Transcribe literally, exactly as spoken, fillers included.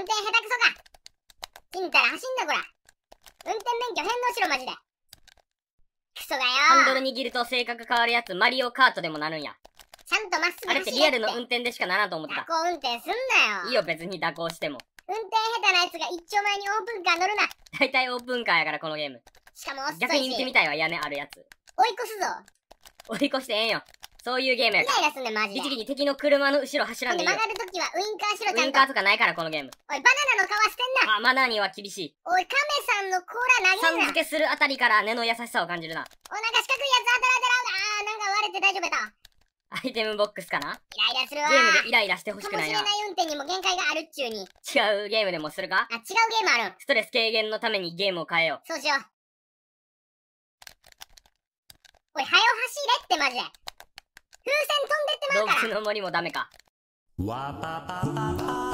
運転下手くそか。ちんたら走んなこら。運転免許返納しろマジで。クソがよ。 ハンドル握ると性格変わるやつ、マリオカートでもなるんや。 ちゃんとまっすぐ走れって。 あれってリアルの運転でしかならんと思ってた。 蛇行運転すんなよ。 いいよ別に蛇行しても。 運転下手なやつが一丁前にオープンカー乗るな。 大体オープンカーやからこのゲーム。 しかも遅いし。 逆に見てみたいわ、屋根あるやつ。 追い越すぞ。 追い越してええんよ。そういうゲームやイから。 ライラすんねんマジで。 律儀に敵の車の後ろ走らんでいいよ。 曲がるときはウインカーしろちゃんと。 ウインカーとかないからこのゲーム。 おいバナナの皮捨てんな。 あ、マナーには厳しい。 おいカメさんの甲羅投げんな。 さん付けするあたりから根の優しさを感じるな。 お腹四角いやつ当たら当たら。あーなんか割れて大丈夫やった。 アイテムボックスかな。 イライラするわ。 ゲームでイライラしてほしくないな。 かもしれない運転にも限界があるっちゅうに。 違うゲームでもするか。 あ、違うゲームあるん。 ストレス軽減のためにゲームを変えよう。 そうしよう。おい、はよ走れってマジで。風船飛んでってまうから。 動物の森もダメか。 わぱぱぱぱ